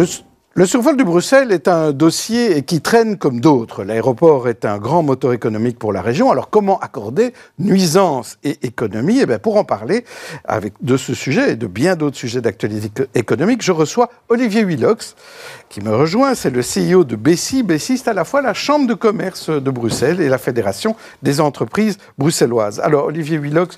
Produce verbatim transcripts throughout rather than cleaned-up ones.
Le, le survol de Bruxelles est un dossier qui traîne comme d'autres. L'aéroport est un grand moteur économique pour la région. Alors comment accorder nuisance et économie? Eh bien, pour en parler avec, de ce sujet et de bien d'autres sujets d'actualité économique, je reçois Olivier Willox qui me rejoint. C'est le C E O de Bessi. Bessi, c'est à la fois la Chambre de commerce de Bruxelles et la Fédération des entreprises bruxelloises. Alors Olivier Willox,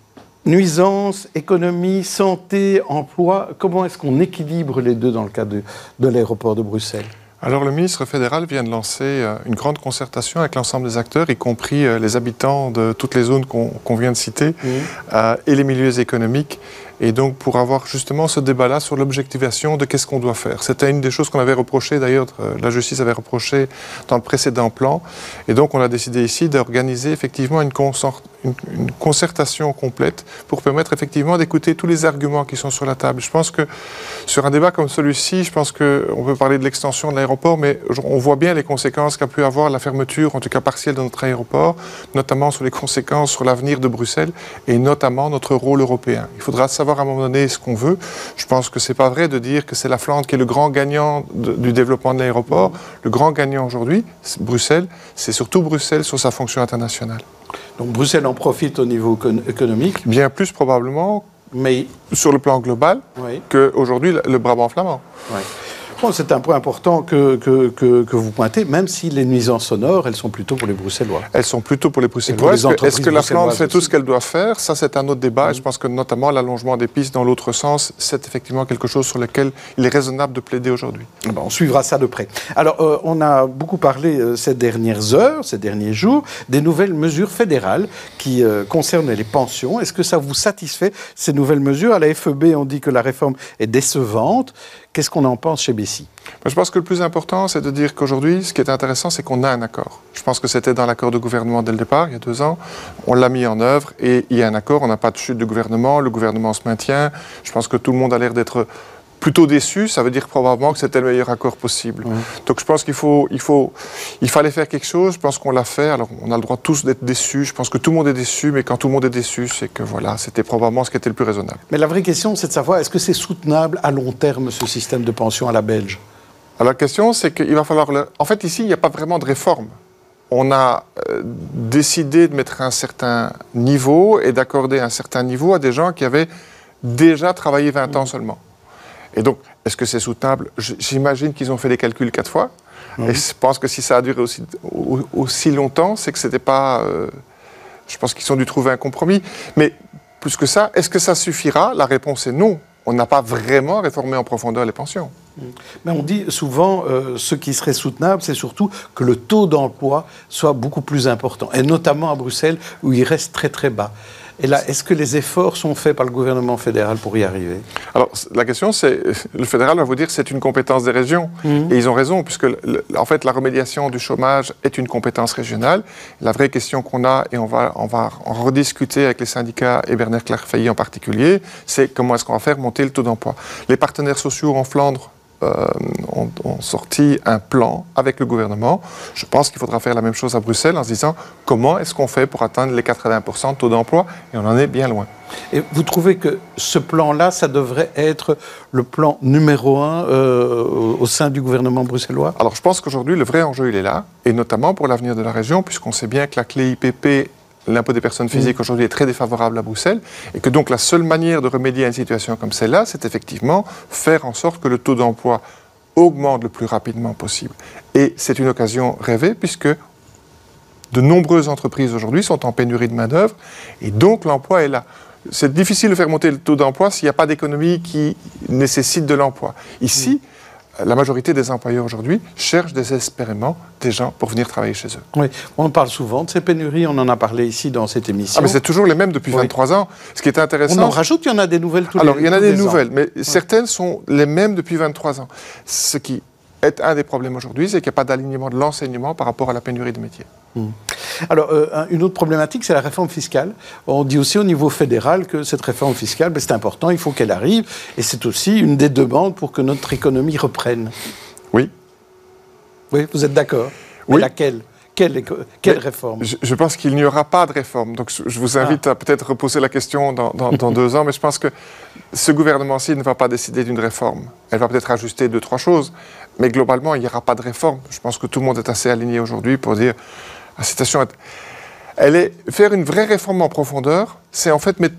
nuisance, économie, santé, emploi, comment est-ce qu'on équilibre les deux dans le cas de, de l'aéroport de Bruxelles? Alors le ministre fédéral vient de lancer une grande concertation avec l'ensemble des acteurs, y compris les habitants de toutes les zones qu'on qu'on vient de citer, mmh. euh, et les milieux économiques. Et donc pour avoir justement ce débat-là sur l'objectivation de qu'est-ce qu'on doit faire. C'était une des choses qu'on avait reproché, d'ailleurs la justice avait reproché dans le précédent plan. Et donc on a décidé ici d'organiser effectivement une, une, une concertation complète pour permettre effectivement d'écouter tous les arguments qui sont sur la table. Je pense que sur un débat comme celui-ci, je pense qu'on peut parler de l'extension de l'aéroport, mais on voit bien les conséquences qu'a pu avoir la fermeture, en tout cas partielle, de notre aéroport, notamment sur les conséquences sur l'avenir de Bruxelles et notamment notre rôle européen. Il faudra savoir à un moment donné ce qu'on veut. Je pense que c'est pas vrai de dire que c'est la Flandre qui est le grand gagnant de, du développement de l'aéroport. Le grand gagnant aujourd'hui, c'est Bruxelles, c'est surtout Bruxelles sur sa fonction internationale. Donc Bruxelles en profite au niveau économique? Bien plus probablement, mais sur le plan global, oui. qu'aujourd'hui le, le Brabant flamand. Oui. Bon, c'est un point important que, que, que, que vous pointez, même si les nuisances sonores, elles sont plutôt pour les Bruxellois. Elles sont plutôt pour les Bruxellois. Est-ce que, est-ce que la Flandre fait tout ce qu'elle doit faire? Ça, c'est un autre débat. Mmh. Et je pense que notamment l'allongement des pistes dans l'autre sens, c'est effectivement quelque chose sur lequel il est raisonnable de plaider aujourd'hui. Bon, on suivra ça de près. Alors, euh, on a beaucoup parlé euh, ces dernières heures, ces derniers jours, des nouvelles mesures fédérales qui euh, concernent les pensions. Est-ce que ça vous satisfait, ces nouvelles mesures? À la F E B, on dit que la réforme est décevante. Qu'est-ce qu'on en pense chez Bessi? Je pense que le plus important, c'est de dire qu'aujourd'hui, ce qui est intéressant, c'est qu'on a un accord. Je pense que c'était dans l'accord de gouvernement dès le départ, il y a deux ans. On l'a mis en œuvre et il y a un accord. On n'a pas de chute de gouvernement. Le gouvernement se maintient. Je pense que tout le monde a l'air d'être plutôt déçu. Ça veut dire probablement que c'était le meilleur accord possible. Mmh. Donc je pense qu'il faut, il faut, il fallait faire quelque chose. Je pense qu'on l'a fait. Alors on a le droit tous d'être déçus. Je pense que tout le monde est déçu, mais quand tout le monde est déçu, c'est que voilà, c'était probablement ce qui était le plus raisonnable. Mais la vraie question, c'est de savoir, est-ce que c'est soutenable à long terme, ce système de pension à la belge? Alors la question, c'est qu'il va falloir... Le... En fait, ici, il n'y a pas vraiment de réforme. On a euh, décidé de mettre un certain niveau et d'accorder un certain niveau à des gens qui avaient déjà travaillé vingt ans seulement. Et donc, est-ce que c'est soutenable? J'imagine qu'ils ont fait des calculs quatre fois. Mmh. Et je pense que si ça a duré aussi, aussi longtemps, c'est que c'était pas... Euh, je pense qu'ils ont dû trouver un compromis. Mais plus que ça, est-ce que ça suffira? La réponse est non. On n'a pas vraiment réformé en profondeur les pensions. Mais on dit souvent, euh, ce qui serait soutenable, c'est surtout que le taux d'emploi soit beaucoup plus important. Et notamment à Bruxelles, où il reste très très bas. Et là, est-ce que les efforts sont faits par le gouvernement fédéral pour y arriver? Alors, la question, c'est... Le fédéral va vous dire que c'est une compétence des régions. Mmh. Et ils ont raison, puisque, le, en fait, la remédiation du chômage est une compétence régionale. La vraie question qu'on a, et on va, on va en rediscuter avec les syndicats et Bernard Clairfailly en particulier, c'est comment est-ce qu'on va faire monter le taux d'emploi. Les partenaires sociaux en Flandre Euh, ont, ont sorti un plan avec le gouvernement. Je pense qu'il faudra faire la même chose à Bruxelles en se disant comment est-ce qu'on fait pour atteindre les quatre-vingts pour cent de taux d'emploi, et on en est bien loin. Et vous trouvez que ce plan-là, ça devrait être le plan numéro un euh, au sein du gouvernement bruxellois? Alors je pense qu'aujourd'hui, le vrai enjeu, il est là, et notamment pour l'avenir de la région, puisqu'on sait bien que la clé I P P, l'impôt des personnes physiques, mmh. aujourd'hui est très défavorable à Bruxelles, et que donc la seule manière de remédier à une situation comme celle-là, c'est effectivement faire en sorte que le taux d'emploi augmente le plus rapidement possible. Et c'est une occasion rêvée, puisque de nombreuses entreprises aujourd'hui sont en pénurie de main-d'œuvre, et donc l'emploi est là. C'est difficile de faire monter le taux d'emploi s'il n'y a pas d'économie qui nécessite de l'emploi. Ici, mmh. la majorité des employeurs aujourd'hui cherchent désespérément des gens pour venir travailler chez eux. Oui, on parle souvent de ces pénuries, on en a parlé ici dans cette émission. Ah, mais c'est toujours les mêmes depuis oui. vingt-trois ans. Ce qui est intéressant... On en rajoute, il y en a des nouvelles tous les ans. Alors, il y en a des nouvelles, ans. mais ouais. certaines sont les mêmes depuis vingt-trois ans. Ce qui est un des problèmes aujourd'hui, c'est qu'il n'y a pas d'alignement de l'enseignement par rapport à la pénurie de métiers. Mmh. Alors, euh, une autre problématique, c'est la réforme fiscale. On dit aussi au niveau fédéral que cette réforme fiscale, ben, c'est important, il faut qu'elle arrive. Et c'est aussi une des demandes pour que notre économie reprenne. Oui. Oui, vous êtes d'accord? Mais oui. laquelle? quelle, quelle réforme? je, je pense qu'il n'y aura pas de réforme. Donc je vous invite ah. à peut-être reposer la question dans, dans, dans deux ans, mais je pense que ce gouvernement-ci ne va pas décider d'une réforme. Elle va peut-être ajuster deux, trois choses, mais globalement, il n'y aura pas de réforme. Je pense que tout le monde est assez aligné aujourd'hui pour dire la situation est... Elle est faire une vraie réforme en profondeur, c'est en fait mettre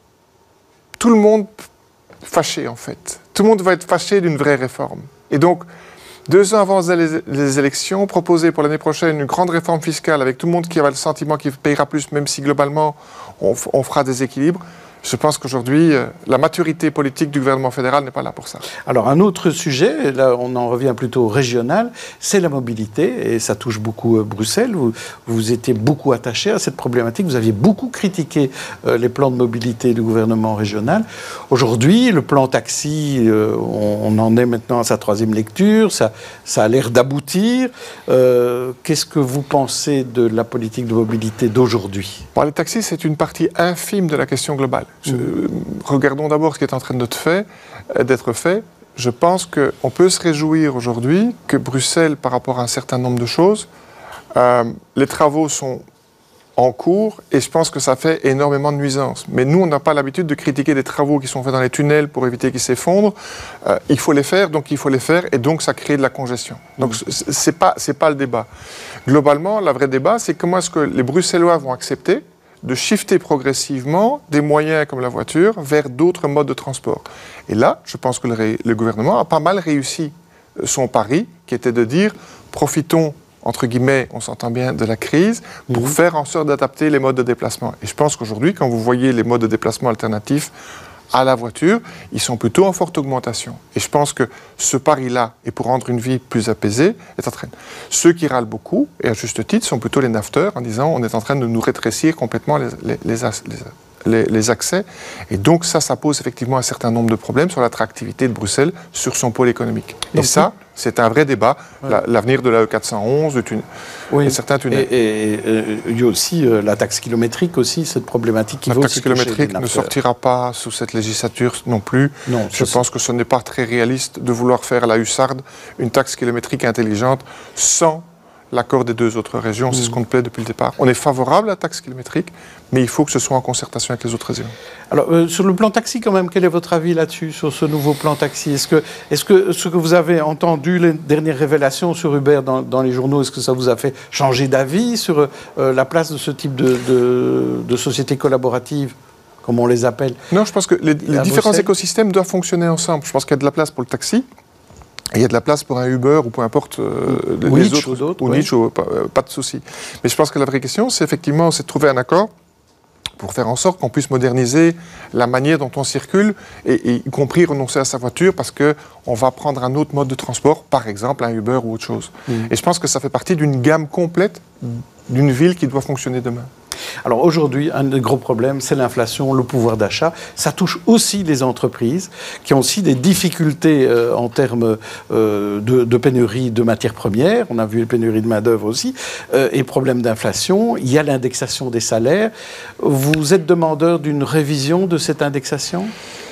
tout le monde fâché, en fait. Tout le monde va être fâché d'une vraie réforme. Et donc, deux ans avant les, les élections, proposer pour l'année prochaine une grande réforme fiscale avec tout le monde qui a le sentiment qu'il payera plus, même si globalement on, on fera des équilibres. Je pense qu'aujourd'hui, euh, la maturité politique du gouvernement fédéral n'est pas là pour ça. Alors, un autre sujet, là on en revient plutôt régional, c'est la mobilité, et ça touche beaucoup euh, Bruxelles. Vous, vous étiez beaucoup attaché à cette problématique, vous aviez beaucoup critiqué euh, les plans de mobilité du gouvernement régional. Aujourd'hui, le plan taxi, euh, on, on en est maintenant à sa troisième lecture, ça, ça a l'air d'aboutir. Euh, qu'est-ce que vous pensez de la politique de mobilité d'aujourd'hui? Bon, les taxis, c'est une partie infime de la question globale. Je, regardons d'abord ce qui est en train d'être fait. D'être fait. Je pense qu'on peut se réjouir aujourd'hui que Bruxelles, par rapport à un certain nombre de choses, euh, les travaux sont en cours et je pense que ça fait énormément de nuisances. Mais nous, on n'a pas l'habitude de critiquer des travaux qui sont faits dans les tunnels pour éviter qu'ils s'effondrent. Euh, il faut les faire, donc il faut les faire et donc ça crée de la congestion. Donc c'est pas, c'est pas le débat. Globalement, le vrai débat, c'est comment est-ce que les Bruxellois vont accepter de shifter progressivement des moyens comme la voiture vers d'autres modes de transport. Et là, je pense que le, le gouvernement a pas mal réussi son pari, qui était de dire, profitons, entre guillemets, on s'entend bien, de la crise, pour mmh. faire en sorte d'adapter les modes de déplacement. Et je pense qu'aujourd'hui, quand vous voyez les modes de déplacement alternatifs à la voiture, ils sont plutôt en forte augmentation. Et je pense que ce pari-là, et pour rendre une vie plus apaisée, est en train. Ceux qui râlent beaucoup, et à juste titre, sont plutôt les nafteurs, en disant on est en train de nous rétrécir complètement les, les, les, les, les accès. Et donc ça, ça pose effectivement un certain nombre de problèmes sur l'attractivité de Bruxelles, sur son pôle économique. Et donc, ça, c'est un vrai débat. Ouais. La, l'avenir de la E quatre cent onze, de tun... oui. et certains tunnels. Et, et, et il y a aussi euh, la taxe kilométrique aussi, cette problématique qui la va aussi toucher. La taxe kilométrique ne sortira pas sous cette législature non plus. Non, je pense que ce n'est pas très réaliste de vouloir faire à la hussarde une taxe kilométrique intelligente sans l'accord des deux autres régions. Mmh. C'est ce qu'on plaît depuis le départ. On est favorable à la taxe kilométrique, mais il faut que ce soit en concertation avec les autres régions. Alors, euh, sur le plan taxi, quand même, quel est votre avis là-dessus, sur ce nouveau plan taxi? Est-ce que, est-ce que ce que vous avez entendu, les dernières révélations sur Uber dans, dans les journaux, est-ce que ça vous a fait changer d'avis sur euh, la place de ce type de, de, de société collaborative, comme on les appelle? Non, je pense que les, les différents écosystèmes doivent fonctionner ensemble. Je pense qu'il y a de la place pour le taxi. Et il y a de la place pour un Uber ou peu importe euh, ou les autres, autres, ou, ou ouais. niche, ou, pas, pas de souci. Mais je pense que la vraie question, c'est effectivement, c'est de trouver un accord pour faire en sorte qu'on puisse moderniser la manière dont on circule, et, et y compris renoncer à sa voiture parce qu'on va prendre un autre mode de transport, par exemple un Uber ou autre chose. Mmh. Et je pense que ça fait partie d'une gamme complète d'une ville qui doit fonctionner demain. Alors aujourd'hui, un des gros problèmes, c'est l'inflation, le pouvoir d'achat. Ça touche aussi les entreprises qui ont aussi des difficultés euh, en termes euh, de, de pénurie de matières premières. On a vu les pénuries de main-d'œuvre aussi. Euh, et problème d'inflation. Il y a l'indexation des salaires. Vous êtes demandeur d'une révision de cette indexation ?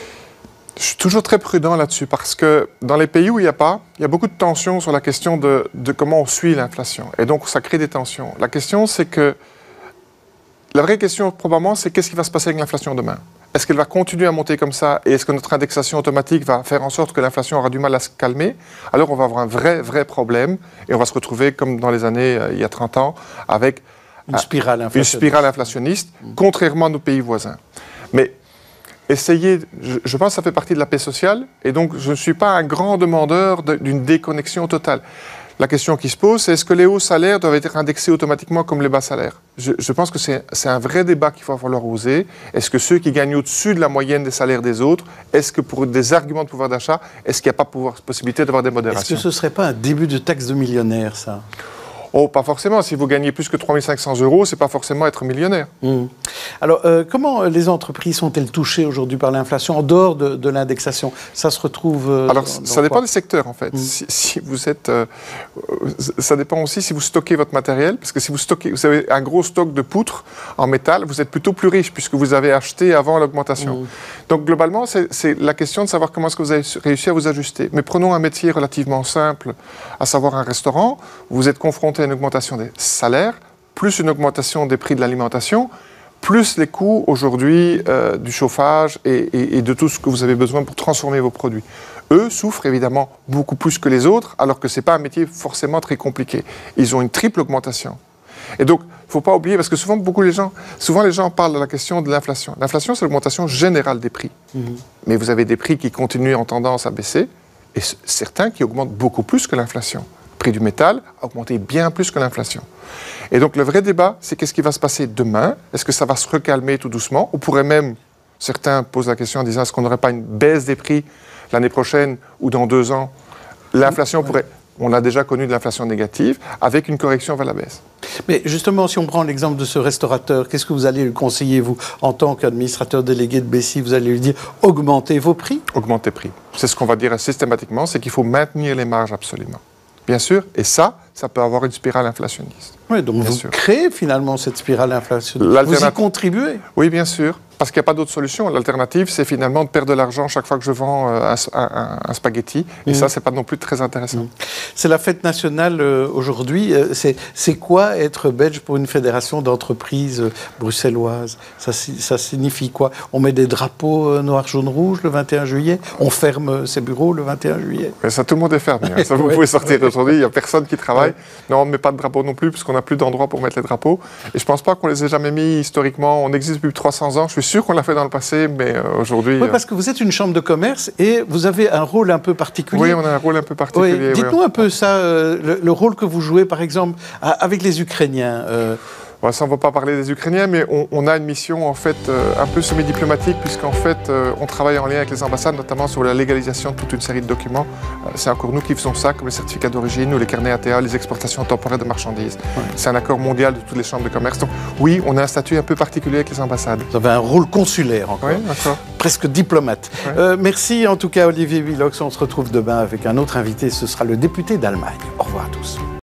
Je suis toujours très prudent là-dessus parce que dans les pays où il n'y a pas, il y a beaucoup de tensions sur la question de, de comment on suit l'inflation. Et donc, ça crée des tensions. La question, c'est que La vraie question, probablement, c'est qu'est-ce qui va se passer avec l'inflation demain? Est-ce qu'elle va continuer à monter comme ça? Et est-ce que notre indexation automatique va faire en sorte que l'inflation aura du mal à se calmer? Alors, on va avoir un vrai, vrai problème et on va se retrouver, comme dans les années, euh, il y a trente ans, avec une spirale inflationniste, une spirale inflationniste mmh. contrairement à nos pays voisins. Mais essayez, je, je pense que ça fait partie de la paix sociale et donc je ne suis pas un grand demandeur de, d'une déconnexion totale. La question qui se pose, c'est est-ce que les hauts salaires doivent être indexés automatiquement comme les bas salaires? je, je pense que c'est, c'est un vrai débat qu'il va falloir oser. Est-ce que ceux qui gagnent au-dessus de la moyenne des salaires des autres, est-ce que pour des arguments de pouvoir d'achat, est-ce qu'il n'y a pas pouvoir, possibilité d'avoir des modérations? Est-ce que ce ne serait pas un début de taxe de millionnaire, ça? Oh, pas forcément. Si vous gagnez plus que trois mille cinq cents euros, c'est pas forcément être millionnaire. Mmh. Alors, euh, comment les entreprises sont-elles touchées aujourd'hui par l'inflation en dehors de, de l'indexation? Ça se retrouve euh, Alors, dans, ça dans dépend quoi? des secteurs, en fait. Mmh. Si, si vous êtes... Euh, ça dépend aussi si vous stockez votre matériel, parce que si vous stockez, vous avez un gros stock de poutres en métal, vous êtes plutôt plus riche, puisque vous avez acheté avant l'augmentation. Mmh. Donc, globalement, c'est, c'est la question de savoir comment est-ce que vous avez réussi à vous ajuster. Mais prenons un métier relativement simple, à savoir un restaurant. Vous êtes confronté il y a une augmentation des salaires, plus une augmentation des prix de l'alimentation, plus les coûts aujourd'hui euh, du chauffage et, et, et de tout ce que vous avez besoin pour transformer vos produits. Eux souffrent évidemment beaucoup plus que les autres, alors que ce n'est pas un métier forcément très compliqué. Ils ont une triple augmentation. Et donc, il ne faut pas oublier, parce que souvent, beaucoup les gens, souvent les gens parlent de la question de l'inflation. L'inflation, c'est l'augmentation générale des prix. Mmh. Mais vous avez des prix qui continuent en tendance à baisser, et certains qui augmentent beaucoup plus que l'inflation. Le prix du métal a augmenté bien plus que l'inflation. Et donc, le vrai débat, c'est qu'est-ce qui va se passer demain? Est-ce que ça va se recalmer tout doucement? On pourrait même, certains posent la question en disant, est-ce qu'on n'aurait pas une baisse des prix l'année prochaine ou dans deux ans? L'inflation mmh. pourrait... On a déjà connu de l'inflation négative, avec une correction vers la baisse. Mais justement, si on prend l'exemple de ce restaurateur, qu'est-ce que vous allez lui conseiller, vous, en tant qu'administrateur délégué de Bessie? Vous allez lui dire, augmentez vos prix? Augmentez prix. C'est ce qu'on va dire systématiquement, c'est qu'il faut maintenir les marges absolument. Bien sûr, et ça, ça peut avoir une spirale inflationniste. Oui, donc bien vous sûr. créez finalement cette spirale inflationniste. Vous y contribuez? Oui, bien sûr. Parce qu'il n'y a pas d'autre solution. L'alternative, c'est finalement de perdre de l'argent chaque fois que je vends un, un, un spaghetti. Et mmh. ça, ce n'est pas non plus très intéressant. Mmh. C'est la fête nationale euh, aujourd'hui. Euh, c'est quoi être belge pour une fédération d'entreprises euh, bruxelloises? ça, ça signifie quoi? On met des drapeaux euh, noir, jaune, rouge le vingt et un juillet? On ferme ses bureaux le vingt et un juillet? Mais ça, tout le monde est fermé. Hein. Ça, vous ouais. pouvez sortir aujourd'hui. Il n'y a personne qui travaille. Ouais. Non, on ne met pas de drapeaux non plus, parce qu'on n'a plus d'endroit pour mettre les drapeaux. Et je ne pense pas qu'on les ait jamais mis historiquement. On existe depuis trois cents ans. Je suis sûr qu'on l'a fait dans le passé, mais euh, aujourd'hui... Oui, parce que vous êtes une chambre de commerce et vous avez un rôle un peu particulier. Oui, on a un rôle un peu particulier. Oui. Dites-nous oui. un peu ça, euh, le, le rôle que vous jouez, par exemple, à, avec les Ukrainiens. Euh... Bon, ça, on ne va pas parler des Ukrainiens, mais on, on a une mission, en fait, euh, un peu semi-diplomatique, puisqu'en fait, euh, on travaille en lien avec les ambassades, notamment sur la légalisation de toute une série de documents. Euh, c'est encore nous qui faisons ça, comme les certificats d'origine ou les carnets A T A, les exportations temporaires de marchandises. Ouais. C'est un accord mondial de toutes les chambres de commerce. Donc, oui, on a un statut un peu particulier avec les ambassades. Vous avez un rôle consulaire, encore. Oui, d'accord. Presque diplomate. Ouais. Euh, merci, en tout cas, Olivier Willox. On se retrouve demain avec un autre invité. Ce sera le député d'Allemagne. Au revoir à tous.